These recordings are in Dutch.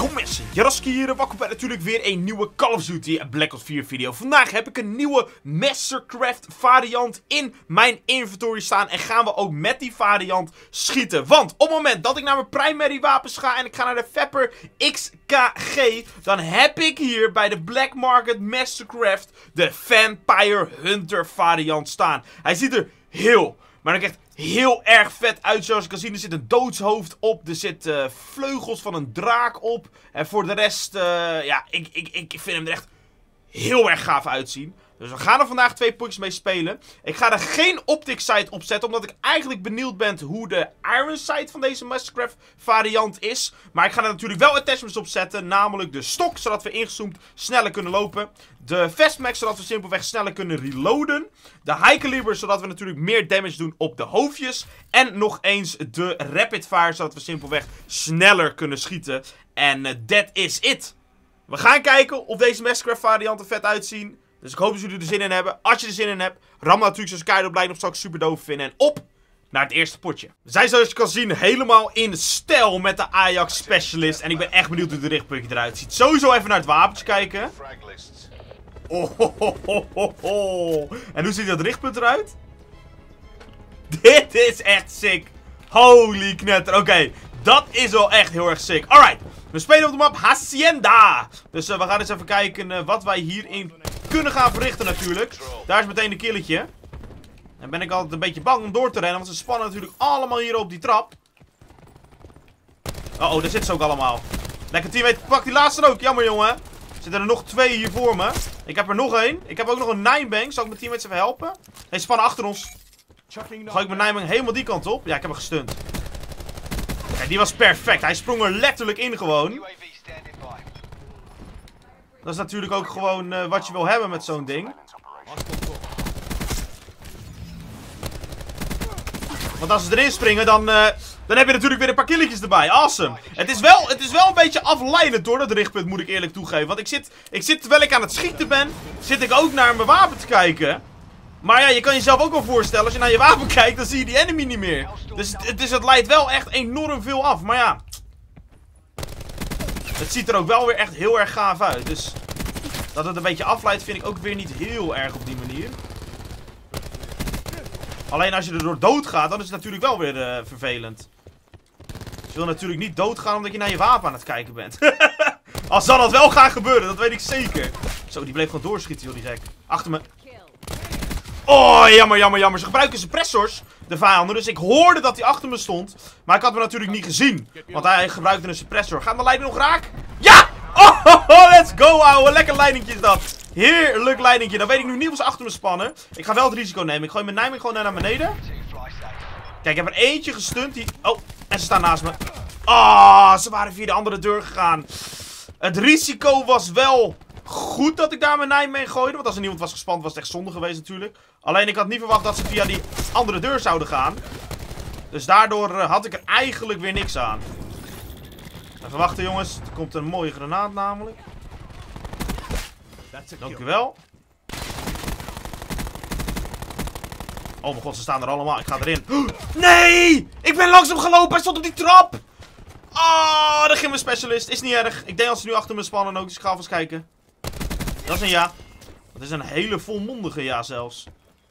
Yo mensen, Jaroski hier en welkom bij natuurlijk weer een nieuwe Call of Duty Black Ops 4 video. Vandaag heb ik een nieuwe Mastercraft variant in mijn inventory staan en gaan we ook met die variant schieten. Want op het moment dat ik naar mijn primary wapens ga en ik ga naar de Vepr XKG, dan heb ik hier bij de Black Market Mastercraft de Vampire Hunter variant staan. Hij ziet er maar ook echt heel erg vet uit, zoals je kan zien. Er zit een doodshoofd op, er zitten vleugels van een draak op. En voor de rest, ja, ik vind hem er echt heel erg gaaf uitzien. Dus we gaan er vandaag 2 potjes mee spelen. Ik ga er geen optic sight op zetten, omdat ik eigenlijk benieuwd ben hoe de iron sight van deze Mastercraft variant is. Maar ik ga er natuurlijk wel attachments op zetten, namelijk de stok, zodat we ingezoomd sneller kunnen lopen. De Vestmax, zodat we simpelweg sneller kunnen reloaden. De high caliber, zodat we natuurlijk meer damage doen op de hoofdjes. En nog eens de rapid fire, zodat we simpelweg sneller kunnen schieten. En that is it. We gaan kijken of deze Mastercraft varianten vet uitzien. Dus ik hoop dat jullie er zin in hebben. Als je er zin in hebt, ram natuurlijk zoals Keido op blijven, of zou ik super doof vinden. En op naar het eerste potje. We zijn, zoals je kan zien, helemaal in stijl met de Ajax Specialist. En ik ben echt benieuwd hoe de richtpuntje eruit ziet. Sowieso even naar het wapentje kijken. Oh. En hoe ziet dat richtpunt eruit? Dit is echt sick. Holy knetter. Oké, dat is wel echt heel erg sick. Alright, we spelen op de map Hacienda. Dus we gaan eens even kijken wat wij hierin kunnen gaan verrichten natuurlijk. Daar is meteen een killetje. En ben ik altijd een beetje bang om door te rennen, want ze spannen natuurlijk allemaal hier op die trap. Oh, daar zitten ze ook allemaal. Lekker teammate, pak die laatste ook. Jammer jongen. Er zitten er nog 2 hier voor me. Ik heb er nog 1. Ik heb ook nog een Ninebang. Zal ik mijn teammates even helpen? Nee, spannen achter ons. Ga ik mijn Ninebang helemaal die kant op? Ja, ik heb hem gestunt. Kijk, die was perfect. Hij sprong er letterlijk in gewoon. Dat is natuurlijk ook gewoon wat je wil hebben met zo'n ding. Want als ze erin springen, dan heb je natuurlijk weer een paar killetjes erbij. Awesome. Het is wel een beetje afleidend hoor, dat richtpunt, moet ik eerlijk toegeven. Want ik zit terwijl ik aan het schieten ben, zit ik ook naar mijn wapen te kijken. Maar ja, je kan jezelf ook wel voorstellen, als je naar je wapen kijkt, dan zie je die enemy niet meer. Dus het leidt wel echt enorm veel af. Maar ja, het ziet er ook wel weer echt heel erg gaaf uit. Dus dat het een beetje afleidt vind ik ook weer niet heel erg op die manier. Alleen als je er door dood gaat, dan is het natuurlijk wel weer vervelend. Je wil natuurlijk niet doodgaan omdat je naar je wapen aan het kijken bent. Als zal dat wel gaan gebeuren, dat weet ik zeker. Zo, die bleef gewoon doorschieten, joh, die gek. Achter me. Oh, jammer. Ze gebruiken suppressors, de vijanden. Dus ik hoorde dat hij achter me stond. Maar ik had hem natuurlijk niet gezien. Want hij gebruikte een suppressor. Gaat mijn leiding nog raak? Ja! Oh, let's go, ouwe. Lekker leidingje is dat. Heerlijk leidingje. Dan weet ik nu niet of ze achter me spannen. Ik ga wel het risico nemen. Ik gooi mijn Nijmegen gewoon naar beneden. Kijk, ik heb er eentje gestunt. Oh, en ze staan naast me. Oh, ze waren via de andere deur gegaan. Het risico was wel goed dat ik daar mijn Nijmegen gooide. Want als er niemand was gespand, was het echt zonde geweest natuurlijk. Alleen ik had niet verwacht dat ze via die andere deur zouden gaan. Dus daardoor had ik er eigenlijk weer niks aan. Even wachten jongens. Er komt een mooie granaat namelijk. Dankjewel. Oh mijn god, ze staan er allemaal. Ik ga erin. Nee! Ik ben langzaam gelopen. Hij stond op die trap. Oh, daar ging mijn specialist. Is niet erg. Ik denk dat ze nu achter me spannen ook. Dus ik ga alvast kijken. Dat is een ja. Dat is een hele volmondige ja zelfs.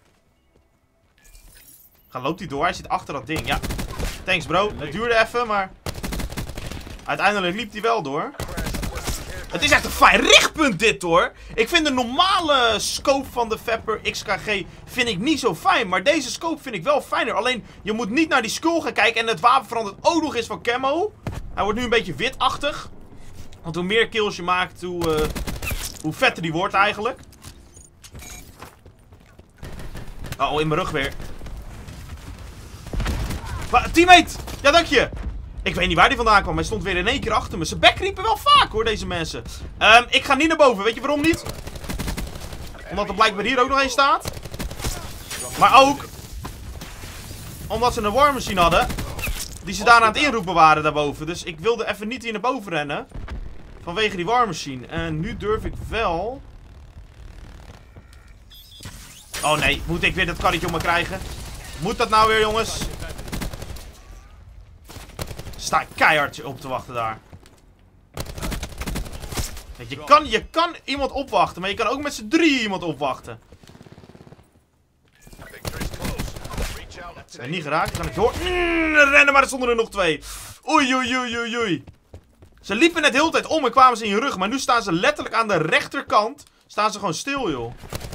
Loopt hij door? Hij zit achter dat ding. Ja. Thanks bro. Het duurde even, maar uiteindelijk liep hij wel door. Het is echt een fijn richtpunt dit hoor. Ik vind de normale scope van de Vepr XKG vind ik niet zo fijn. Maar deze scope vind ik wel fijner. Alleen je moet niet naar die skull gaan kijken. En het wapen verandert ook nog eens van camo. Hij wordt nu een beetje witachtig. Want hoe meer kills je maakt, hoe vetter die wordt eigenlijk. Oh, in mijn rug weer. Teammate! Ja, dank je! Ik weet niet waar die vandaan kwam. Hij stond weer in 1 keer achter me. Ze backriepen wel vaak hoor, deze mensen. Ik ga niet naar boven. Weet je waarom niet? Omdat er blijkbaar hier ook nog één staat. Maar ook omdat ze een war machine hadden. Die ze daar aan het inroepen waren daarboven. Dus ik wilde even niet hier naar boven rennen. Vanwege die war machine. En nu durf ik wel. Oh nee, moet ik weer dat karretje om me krijgen? Moet dat nou weer jongens? Sta ik keihard op te wachten daar. Kijk, je kan iemand opwachten, maar je kan ook met z'n drieën iemand opwachten. Ze zijn niet geraakt, dan ga ik door. Rennen, maar er stonden er nog 2. Oei, oei, oei, oei, oei. Ze liepen net de hele tijd om en kwamen ze in je rug. Maar nu staan ze letterlijk aan de rechterkant. Staan ze gewoon stil, joh.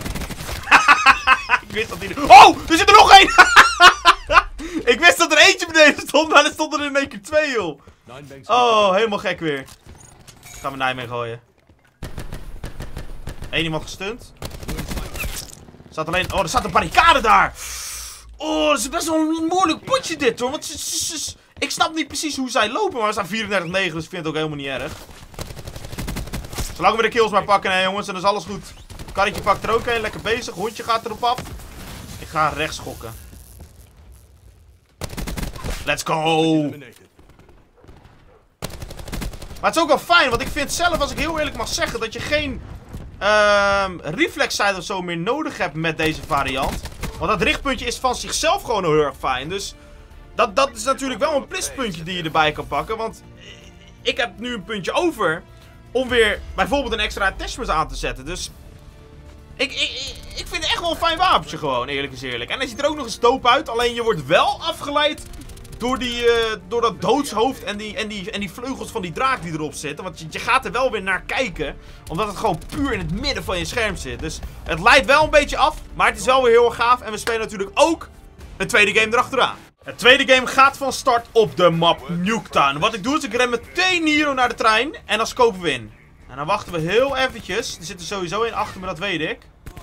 Ik wist dat die... Oh, er zit er nog één! Ik wist dat er eentje beneden stond, maar er stonden er in één keer 2, joh. Oh, helemaal gek weer. Gaan we Nijmegen gooien. Eén iemand gestunt. Staat alleen... Oh, er staat een barricade daar! Oh, dat is best wel een moeilijk potje dit, hoor. Want ik snap niet precies hoe zij lopen, maar we staan 34-9, dus ik vind het ook helemaal niet erg. Zolang we de kills maar pakken, hè, jongens, dan is alles goed. Karretje pakt er ook een, lekker bezig. Hondje gaat erop af. Ik ga rechts schokken. Let's go! Maar het is ook wel fijn, want ik vind zelf, als ik heel eerlijk mag zeggen, dat je geen reflexside of zo meer nodig hebt met deze variant. Want dat richtpuntje is van zichzelf gewoon heel erg fijn. Dus dat is natuurlijk wel een pluspuntje die je erbij kan pakken. Want ik heb nu een puntje over om weer bijvoorbeeld een extra attachment aan te zetten. Dus ik vind het echt wel een fijn wapentje gewoon, eerlijk is eerlijk. En hij ziet er ook nog eens dope uit. Alleen je wordt wel afgeleid door dat doodshoofd en die vleugels van die draak die erop zitten. Want je gaat er wel weer naar kijken. Omdat het gewoon puur in het midden van je scherm zit. Dus het leidt wel een beetje af. Maar het is wel weer heel erg gaaf. En we spelen natuurlijk ook een tweede game erachteraan. Het tweede game gaat van start op de map Nuketown. Wat ik doe is ik ren meteen hier naar de trein. En dan scopen we in. En dan wachten we heel eventjes. Er zit er sowieso één achter me, dat weet ik.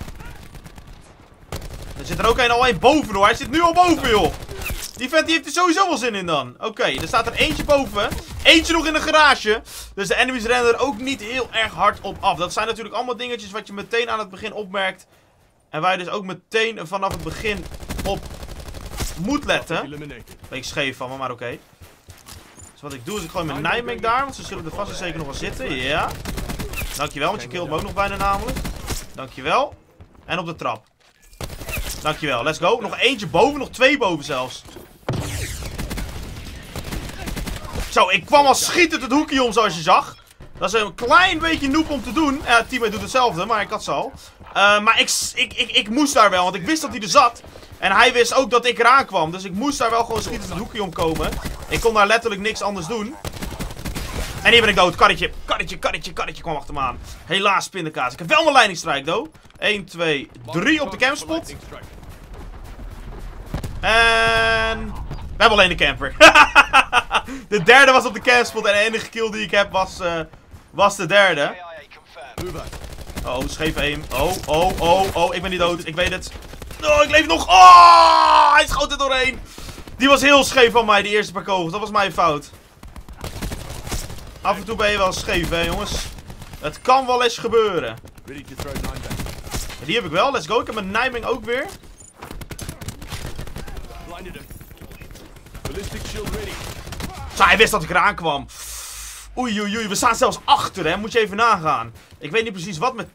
Er zit er ook al één boven, hoor. Hij zit nu al boven, joh. Die vent die heeft er sowieso wel zin in dan. Oké, er staat er eentje boven. Eentje nog in de garage. Dus de enemies rennen er ook niet heel erg hard op af. Dat zijn natuurlijk allemaal dingetjes wat je meteen aan het begin opmerkt. En waar je dus ook meteen vanaf het begin op moet letten. Beetje scheef van me, maar oké. Dus wat ik doe is ik gooi mijn Nijmegen daar. Want ze zullen er vast en zeker nog wel zitten. Ja. Dankjewel, want je killt me ook nog bijna namelijk. Dankjewel. En op de trap. Dankjewel, let's go. Nog eentje boven, nog 2 boven zelfs. Zo, ik kwam al schietend het hoekje om, zoals je zag. Dat is een klein beetje noob om te doen. Teammate doet hetzelfde, maar ik had ze al. Maar ik moest daar wel, want ik wist dat hij er zat. En hij wist ook dat ik eraan kwam. Dus ik moest daar wel gewoon schietend het hoekje om komen. Ik kon daar letterlijk niks anders doen. En hier ben ik dood. Karretje kwam achter me aan. Helaas, pindakaas. Ik heb wel mijn leidingstrijk, though. 1, 2, 3 op de campspot. En we hebben alleen de camper. De derde was op de campspot. En de enige kill die ik heb was de derde. Oh, scheef aim. Oh, ik ben niet dood. Ik weet het. Oh, ik leef nog. Oh, hij schoot er doorheen. Die was heel scheef van mij, die eerste paar kogels. Dat was mijn fout. Af en toe ben je wel scheef, hè, jongens. Het kan wel eens gebeuren. Die heb ik wel, let's go. Ik heb mijn Nijmegen ook weer. Zo, hij wist dat ik eraan kwam. Oei, we staan zelfs achter, hè. Moet je even nagaan. Ik weet niet precies wat met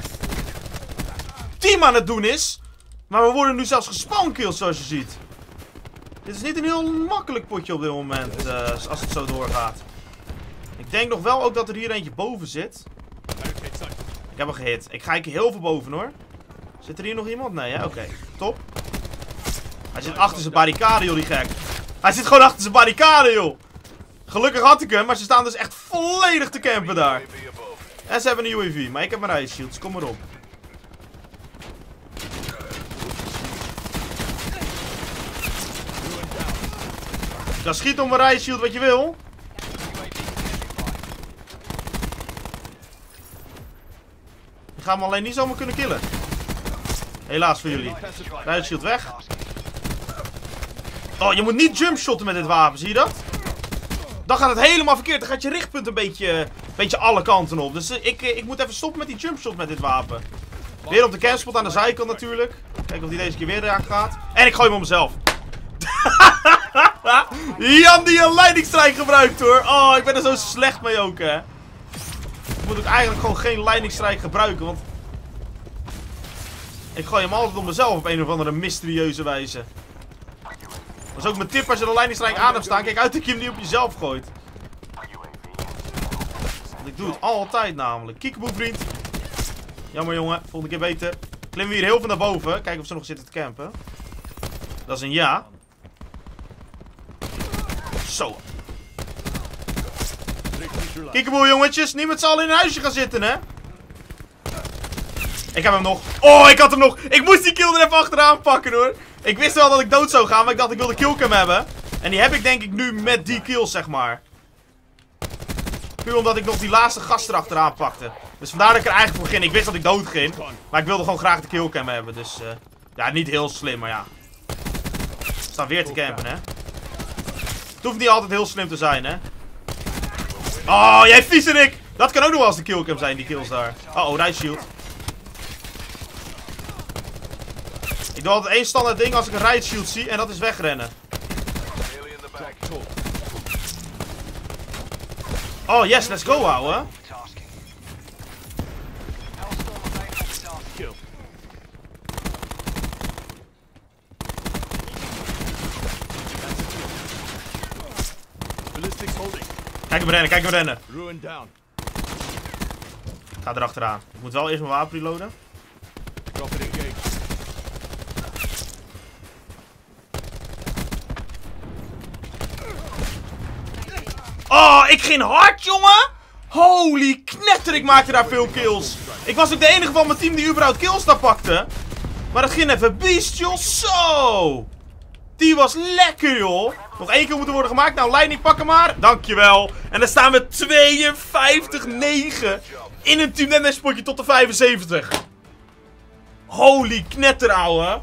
team aan het doen is. Maar we worden nu zelfs gespawnkilled, zoals je ziet. Dit is niet een heel makkelijk potje op dit moment, als het zo doorgaat. Ik denk nog wel ook dat er hier eentje boven zit. Ik heb hem gehit. Ik ga heel veel boven, hoor. Zit er hier nog iemand? Nee, hè? Oké. Top. Hij zit achter zijn barricade, joh, die gek. Hij zit gewoon achter zijn barricade, joh. Gelukkig had ik hem, maar ze staan dus echt volledig te campen daar. En ze hebben een UAV, maar ik heb mijn riot shields. Kom maar op. Dan schiet op mijn riot shield wat je wil. Ik ga hem alleen niet zomaar kunnen killen. Helaas voor jullie. Riot shield weg. Oh, je moet niet jumpshotten met dit wapen, zie je dat? Dan gaat het helemaal verkeerd. Dan gaat je richtpunt een beetje alle kanten op. Dus ik moet even stoppen met die jumpshot met dit wapen. Weer op de campspot aan de zijkant natuurlijk. Kijken of die deze keer weer raak gaat. En ik gooi hem op mezelf. Jan die een leidingsstrijk gebruikt, hoor. Oh, ik ben er zo slecht mee ook, hè. Ik moet ook eigenlijk gewoon geen leidingsstrijk gebruiken, want ik gooi hem altijd op mezelf op een of andere mysterieuze wijze. Dat is ook mijn tip als je de leidingsstrijk aan hebt staan. Kijk uit dat je hem niet op jezelf gooit. Want ik Ik doe het altijd namelijk. Kiekeboe, vriend. Jammer, jongen. Volgende keer beter. Klimmen we hier heel veel naar boven. Kijken of ze nog zitten te campen. Dat is een ja. Zo. Kiekeboe, jongetjes. Niet met z'n allen in een huisje gaan zitten, hè. Ik heb hem nog. Oh, ik had hem nog. Ik moest die kill er even achteraan pakken, hoor. Ik wist wel dat ik dood zou gaan, maar ik dacht ik wilde killcam hebben. En die heb ik denk ik nu met die kills, zeg maar. Puur omdat ik nog die laatste gast erachteraan pakte. Dus vandaar dat ik er eigenlijk voor ging. Ik wist dat ik dood ging. Maar ik wilde gewoon graag de killcam hebben. Dus ja, niet heel slim, maar ja. We staan weer te campen, hè. Het hoeft niet altijd heel slim te zijn, hè. Oh, jij viezerik! Dat kan ook nog wel eens de killcam zijn, die kills daar. Oh, rice shield. Ik doe altijd één standaard ding als ik een riot shield zie. En dat is wegrennen. Oh, yes, let's go, ouwe. Kijk hem rennen, kijk hem rennen. Ga erachteraan. Ik moet wel eerst mijn wapen reloaden. Oh, ik ging hard, jongen. Holy knetter, ik maakte daar veel kills. Ik was ook de enige van mijn team die überhaupt kills daar pakte. Maar dat ging even beest, joh. Zo. Die was lekker, joh. Nog één keer moeten worden gemaakt. Nou, Lightning, pak hem maar. Dankjewel. En dan staan we 52-9 in een team net potje tot de 75. Holy knetter, ouwe.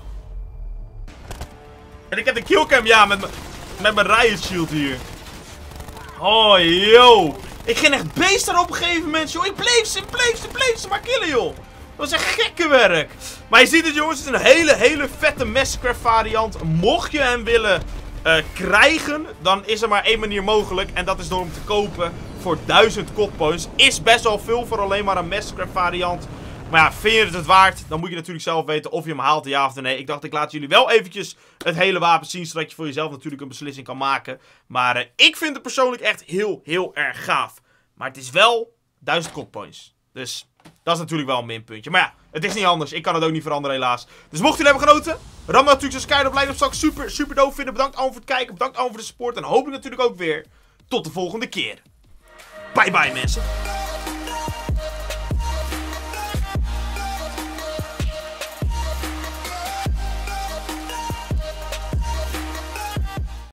En ik heb de killcam, ja, met mijn riot shield hier. Oh, yo. Ik ging echt beest daar op een gegeven moment, joh. Ik bleef ze maar killen, joh. Dat was echt gekke werk. Maar je ziet het, jongens. Het is een hele vette Massacre variant. Mocht je hem willen krijgen, dan is er maar één manier mogelijk. En dat is door hem te kopen voor 1000 COD-points. Is best wel veel voor alleen maar een Massacre variant. Maar ja, vind je het waard? Dan moet je natuurlijk zelf weten of je hem haalt, ja of nee. Ik dacht, ik laat jullie wel eventjes het hele wapen zien, zodat je voor jezelf natuurlijk een beslissing kan maken. Maar ik vind het persoonlijk echt heel erg gaaf. Maar het is wel 1000 COD-points. Dus dat is natuurlijk wel een minpuntje. Maar ja, het is niet anders. Ik kan het ook niet veranderen, helaas. Dus mocht jullie hebben genoten, ram natuurlijk zo'n keihard op, lijkt op straks super doof vinden. Bedankt allemaal voor het kijken, bedankt allemaal voor de support. En hopelijk natuurlijk ook weer tot de volgende keer. Bye bye, mensen.